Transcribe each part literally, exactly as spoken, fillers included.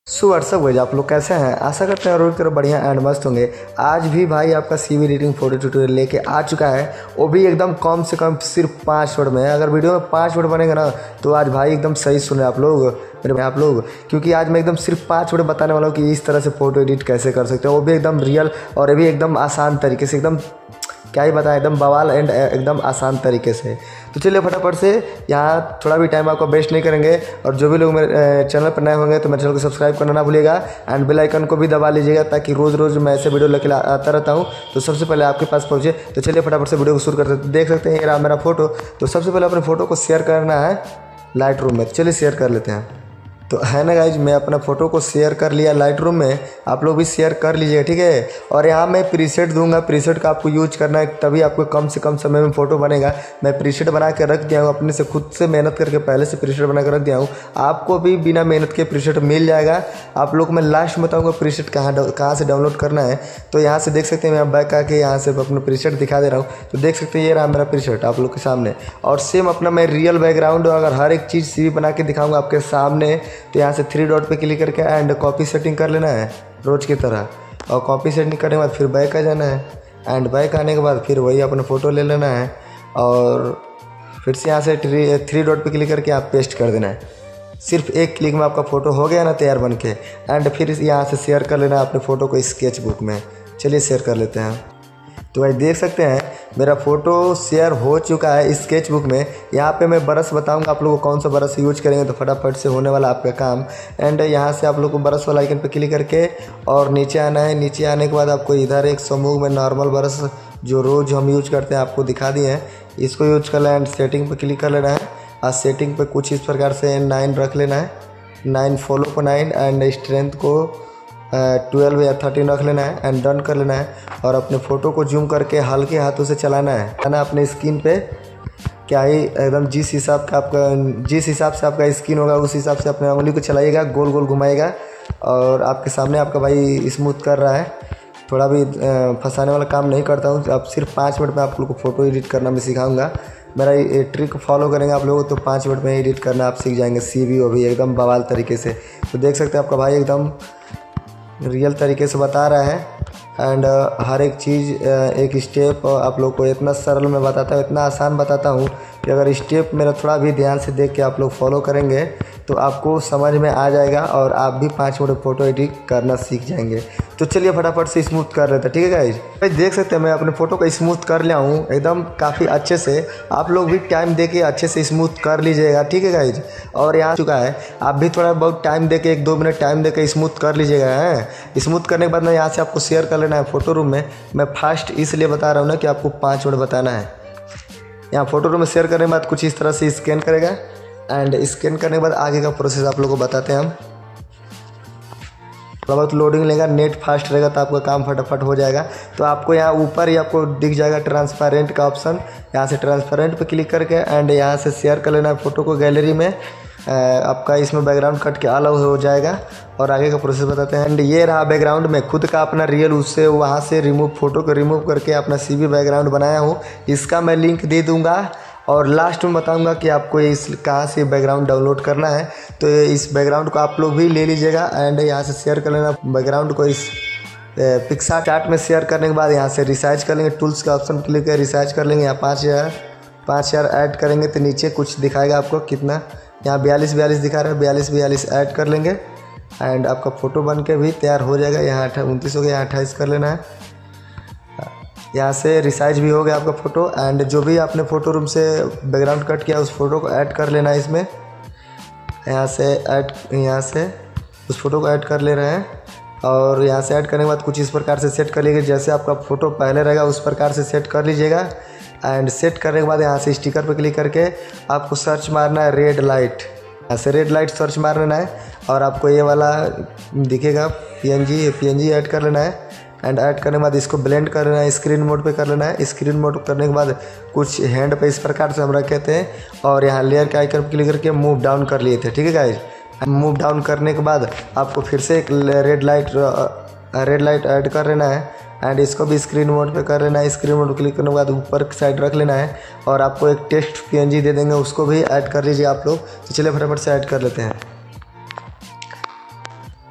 So what's up guys, आप लोग कैसे हैं? आशा करते हैं रोज की तरह बढ़िया एंड मस्त होंगे। आज भी भाई आपका सीवी एडिटिंग फोटो ट्यूटोरियल लेके आ चुका है, वो भी एकदम कम से कम सिर्फ पाँच वर्ड में। अगर वीडियो में पाँच वर्ड बनेगा ना तो आज भाई एकदम सही सुने आप लोग मेरे भाई आप लोग, क्योंकि आज मैं एकदम सिर्फ पाँच वर्ड बताने वाला हूँ कि इस तरह से फ़ोटो एडिट कैसे कर सकते हो, वो भी एकदम रियल और ये भी एकदम आसान तरीके से, एकदम क्या ही बताएं, एकदम बवाल एंड एकदम आसान तरीके से। तो चलिए फटाफट से, यहाँ थोड़ा भी टाइम आपको वेस्ट नहीं करेंगे। और जो भी लोग मेरे चैनल पर नए होंगे तो मेरे चैनल को सब्सक्राइब करना ना भूलिएगा एंड बेल आइकन को भी दबा लीजिएगा, ताकि रोज़ रोज़ मैं ऐसे वीडियो लेकर आता रहता हूँ तो सबसे पहले आपके पास पहुँचे। तो चलिए फटाफट से वीडियो को शुरू करते हैं। देख सकते हैं ये रहा मेरा फोटो। तो सबसे पहले अपने फ़ोटो को शेयर करना है लाइट रूम में। चलिए शेयर कर लेते हैं। तो है ना गाइज, मैं अपना फ़ोटो को शेयर कर लिया लाइट रूम में, आप लोग भी शेयर कर लीजिएगा, ठीक है। और यहाँ मैं प्रीसेट दूंगा, प्रीसेट का आपको यूज करना है, तभी आपको कम से कम समय में फ़ोटो बनेगा। मैं प्रीसेट बना के रख दिया हूँ, अपने से खुद से मेहनत करके पहले से प्रीसेट बना के रख दिया हूँ। आपको भी बिना मेहनत के प्रीसेट मिल जाएगा। आप लोग को मैं लास्ट में बताऊँगा प्रीसेट कहाँ कहाँ से डाउनलोड करना है। तो यहाँ से देख सकते हैं, मैं बैक आके यहाँ से अपना प्रीसेट दिखा दे रहा हूँ। तो देख सकते हैं ये रहा मेरा प्रीसेट आप लोग के सामने। और सेम अपना मैं रियल बैकग्राउंड अगर हर एक चीज़ सीवी बना के दिखाऊँगा आपके सामने। तो यहाँ से थ्री पे क्लिक करके एंड कॉपी सेटिंग कर लेना है रोज की तरह। और कॉपी सेटिंग करने के बाद फिर बैक आ जाना है एंड बैक आने के बाद फिर वही अपना फ़ोटो ले लेना है और फिर से यहाँ से थ्री थ्री डॉट पे क्लिक करके आप पेस्ट कर देना है। सिर्फ एक क्लिक में आपका फ़ोटो हो गया ना तैयार बन के। एंड फिर यहाँ से शेयर कर लेना है अपने फ़ोटो को स्केच बुक में। चलिए शेयर कर लेते हैं। तो भाई देख सकते हैं मेरा फ़ोटो शेयर हो चुका है स्केच बुक में। यहाँ पे मैं ब्रश बताऊंगा आप लोगों को कौन सा ब्रश यूज करेंगे तो फटाफट से होने वाला आपका काम। एंड यहाँ से आप लोग को ब्रश वाला आइकन पे क्लिक करके और नीचे आना है। नीचे आने के बाद आपको इधर एक समूह में नॉर्मल ब्रश जो रोज़ हम यूज करते हैं आपको दिखा दिए हैं, इसको यूज कर लेना। एंड सेटिंग पर क्लिक कर लेना है और सेटिंग पर कुछ इस प्रकार से नाइन रख लेना है, नाइन फॉलो पर नाइन एंड स्ट्रेंथ को ट्वेल्व या थर्टीन रख लेना है एंड डन कर लेना है। और अपने फ़ोटो को जूम करके हल्के हाथों से चलाना है है ना अपने स्क्रीन पे। क्या ही एकदम जिस हिसाब का आपका जिस हिसाब से आपका स्क्रीन होगा उस हिसाब से अपने उंगली को चलाइएगा, गोल गोल घुमाइएगा। और आपके सामने आपका भाई स्मूथ कर रहा है, थोड़ा भी फंसाने वाला काम नहीं करता हूँ। अब सिर्फ पाँच मिनट में आप लोग को फ़ोटो एडिट करना मैं सिखाऊंगा। मेरा ये ट्रिक फॉलो करेंगे आप लोग तो पाँच मिनट में एडिट करना आप सीख जाएंगे, सी वी ओ भी एकदम बवाल तरीके से। तो देख सकते हैं आपका भाई एकदम रियल तरीके से बता रहा है एंड uh, हर एक चीज़ uh, एक स्टेप uh, आप लोग को इतना सरल में बताता हूँ, इतना आसान बताता हूँ कि अगर स्टेप मेरा थोड़ा भी ध्यान से देख के आप लोग फॉलो करेंगे तो आपको समझ में आ जाएगा और आप भी पाँच मिनट फ़ोटो एडिट करना सीख जाएंगे। तो चलिए फटाफट से स्मूथ कर लेते हैं, ठीक है गाइज। भाई देख सकते हैं मैं अपने फ़ोटो को स्मूथ कर लिया हूँ एकदम काफ़ी अच्छे से। आप लोग भी टाइम दे के अच्छे से स्मूथ कर लीजिएगा, ठीक है गाइज। और यहाँ चुका है, आप भी थोड़ा बहुत टाइम दे के एक दो मिनट टाइम दे के स्मूथ कर लीजिएगा है। स्मूथ करने के बाद ना यहाँ से आपको शेयर कर लेना है फ़ोटो रूम में। मैं फास्ट इसलिए बता रहा हूँ ना कि आपको पाँच मिनट बताना है। यहाँ फ़ोटो रूम में शेयर करने के बाद कुछ इस तरह से स्कैन करेगा एंड स्कैन करने के बाद आगे का प्रोसेस आप लोगों को बताते हैं हम। थोड़ा बहुत लोडिंग लेगा, नेट फास्ट रहेगा तो आपका काम फटाफट हो जाएगा। तो आपको यहाँ ऊपर ही आपको दिख जाएगा ट्रांसपेरेंट का ऑप्शन, यहाँ से ट्रांसपेरेंट पे क्लिक करके एंड यहाँ से शेयर कर लेना है फ़ोटो को गैलरी में। आपका इसमें बैकग्राउंड कट के अलग हो जाएगा और आगे का प्रोसेस बताते हैं। एंड ये रहा बैकग्राउंड में खुद का अपना रियल, उससे वहाँ से रिमूव फ़ोटो को रिमूव करके अपना सीवी बैकग्राउंड बनाया हूँ। इसका मैं लिंक दे दूँगा और लास्ट में बताऊंगा कि आपको इस कहाँ से बैकग्राउंड डाउनलोड करना है। तो इस बैकग्राउंड को आप लोग भी ले लीजिएगा एंड यहाँ से शेयर कर लेना बैकग्राउंड को। इस पिक्सार्ट में शेयर करने के बाद यहाँ से रिसाइज कर लेंगे, टूल्स का ऑप्शन क्लिक कर रिसाइज कर लेंगे। यहाँ पाँच हज़ार पाँच हज़ार ऐड करेंगे तो नीचे कुछ दिखाएगा आपको कितना, यहाँ बयालीस बयालीस दिखा रहा है, बयालीस बयालीस ऐड कर लेंगे एंड आपका फ़ोटो बन के भी तैयार हो जाएगा। यहाँ अट्ठा उनतीस हो गया, यहाँ अट्ठाईस कर लेना है। यहाँ से रिसाइज भी हो गया आपका फ़ोटो एंड जो भी आपने फ़ोटो रूम से बैकग्राउंड कट किया उस फ़ोटो को ऐड कर लेना है इसमें। यहाँ से ऐड यहाँ से उस फ़ोटो को ऐड कर ले रहे हैं और यहाँ से ऐड करने के बाद कुछ इस प्रकार से सेट कर लीजिए, जैसे आपका फ़ोटो पहले रहेगा उस प्रकार से सेट कर लीजिएगा। एंड सेट करने के बाद यहाँ से स्टिकर पर क्लिक करके आपको सर्च मारना है रेड लाइट। यहाँ से रेड लाइट सर्च मार लेना है और आपको ये वाला दिखेगा P N G P N G add कर लेना है। एंड ऐड करने के बाद इसको ब्लेंड कर लेना है, स्क्रीन मोड पे कर लेना है। स्क्रीन मोड करने के बाद कुछ हैंड पे इस प्रकार से हम रखे थे और यहाँ लेयर के आइकन पर क्लिक करके मूव डाउन कर लिए थे, ठीक है गाइज। मूव डाउन करने के बाद आपको फिर से एक red light red light add कर लेना है एंड इसको भी स्क्रीन मोड पे कर लेना है। स्क्रीन मोड क्लिक करने के बाद ऊपर की साइड रख लेना है और आपको एक टेक्स्ट पीएनजी दे देंगे, उसको भी ऐड कर लीजिए आप लोग। तो चलिए फटाफट से ऐड कर लेते हैं।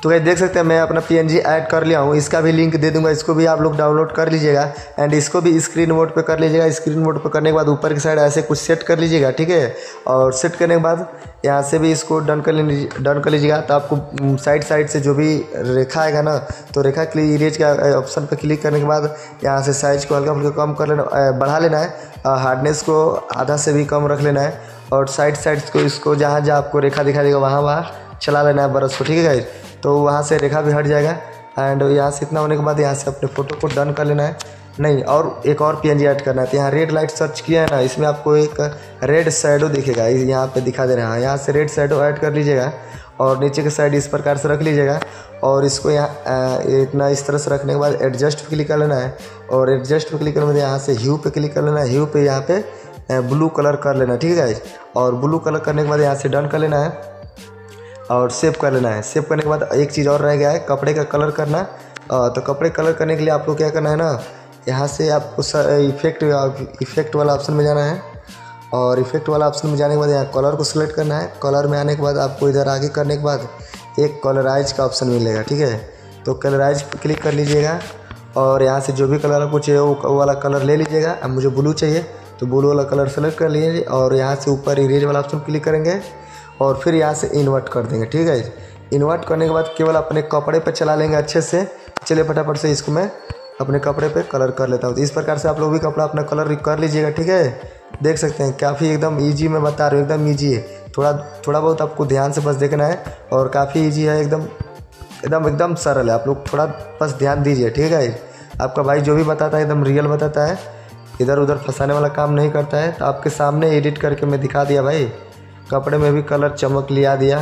तो गाइस देख सकते हैं मैं अपना पीएनजी ऐड कर लिया हूँ, इसका भी लिंक दे दूंगा, इसको भी आप लोग डाउनलोड कर लीजिएगा एंड इसको भी स्क्रीन मोड पे कर लीजिएगा। स्क्रीन मोड पे करने के बाद ऊपर की साइड ऐसे कुछ सेट कर लीजिएगा, ठीक है। और सेट करने के बाद यहाँ से भी इसको डन कर लीजिए डन कर लीजिएगा। तो आपको साइड साइड से जो भी रेखा आएगा ना, तो रेखा के लिए इरेज का ऑप्शन पर क्लिक करने के बाद यहाँ से साइज को हल्का फुल्का कम कर लेना, बढ़ा लेना है, हार्डनेस को आधा से भी कम रख लेना है और साइड साइड को इसको जहाँ जहाँ आपको रेखा दिखाई देगा वहाँ वहाँ चला लेना है ब्रश को, ठीक है गाइस। तो वहाँ से रेखा भी हट जाएगा एंड यहाँ से इतना होने के बाद यहाँ से अपने फ़ोटो को डन कर लेना है। नहीं, और एक और पीएनजी ऐड करना है। तो यहाँ रेड लाइट सर्च किया है ना, इसमें आपको एक रेड शैडो दिखेगा, यहाँ पे दिखा दे रहा है, यहाँ से रेड शैडो ऐड कर लीजिएगा और नीचे के साइड इस प्रकार से रख लीजिएगा और इसको यहाँ इतना इस तरह से रखने के बाद एडजस्ट पे क्लिक कर लेना है और एडजस्ट पे क्लिक करने के बाद यहाँ से ह्यू पे क्लिक कर लेना है। ह्यू पे यहाँ पे ब्लू कलर कर लेना है, ठीक है गाइस। और ब्लू कलर करने के बाद यहाँ से डन कर लेना है और सेव कर लेना है। सेव करने के बाद एक चीज़ और रह गया है, कपड़े का कलर करना। तो कपड़े कलर करने के लिए आपको क्या करना है ना, यहाँ से आपको इफेक्ट इफेक्ट वाला ऑप्शन में जाना है और इफेक्ट वाला ऑप्शन में जाने के बाद यहाँ कलर को सिलेक्ट करना है। कलर में आने के बाद आपको इधर आगे करने के बाद एक कलराइज का ऑप्शन मिलेगा, ठीक है। तो कलराइज पर क्लिक कर लीजिएगा और यहाँ से जो भी कलर आपको चाहिए वो वाला कलर ले लीजिएगा। अब मुझे ब्लू चाहिए तो ब्लू वाला कलर सेलेक्ट कर लीजिए और यहाँ से ऊपर इरेज वाला ऑप्शन क्लिक करेंगे और फिर यहाँ से इन्वर्ट कर देंगे, ठीक है। इन्वर्ट करने के बाद केवल अपने कपड़े पे चला लेंगे अच्छे से। चलिए फटाफट से इसको मैं अपने कपड़े पे कलर कर लेता हूँ। तो इस प्रकार से आप लोग भी कपड़ा अपना कलर कर लीजिएगा, ठीक है। देख सकते हैं काफ़ी एकदम इजी मैं बता रहा हूँ, एकदम इजी है। थोड़ा थोड़ा बहुत आपको ध्यान से बस देखना है और काफ़ी इजी है, एकदम एकदम एकदम सरल है। आप लोग थोड़ा बस ध्यान दीजिए, ठीक है। आपका भाई जो भी बताता है एकदम रियल बताता है, इधर उधर फंसाने वाला काम नहीं करता है। तो आपके सामने एडिट करके मैं दिखा दिया भाई, कपड़े में भी कलर चमक लिया दिया।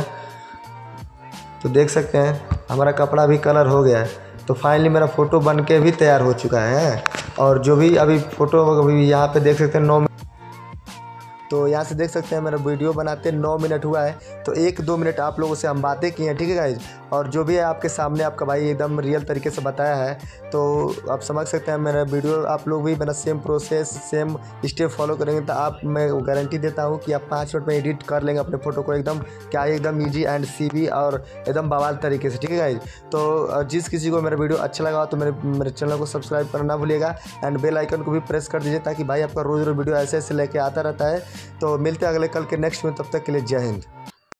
तो देख सकते हैं हमारा कपड़ा भी कलर हो गया है। तो फाइनली मेरा फ़ोटो बन के भी तैयार हो चुका है और जो भी अभी फ़ोटो अभी यहाँ पे देख सकते हैं नौ, तो यहाँ से देख सकते हैं मेरा वीडियो बनाते नौ मिनट हुआ है। तो एक दो मिनट आप लोगों से हम बातें की हैं, ठीक है गाइज। और जो भी है आपके सामने आपका भाई एकदम रियल तरीके से बताया है। तो आप समझ सकते हैं मेरा वीडियो आप लोग भी मेरा same process same step follow करेंगे तो आप, मैं गारंटी देता हूँ कि आप पाँच मिनट में एडिट कर लेंगे अपने फ़ोटो को, एकदम क्या है एकदम ईजी एंड सीवी और एकदम बवाल तरीके से, ठीक है गाइज। तो जिस किसी को मेरा वीडियो अच्छा लगा तो मेरे मेरे चैनल को सब्सक्राइब करना ना भूलिएगा एंड बेल आइकन को भी प्रेस कर दीजिए ताकि भाई आपका रोज़ रोज़ वीडियो ऐसे ऐसे लेके आता रहता है। तो मिलते हैं अगले कल के नेक्स्ट में, तब तक के लिए जय हिंद।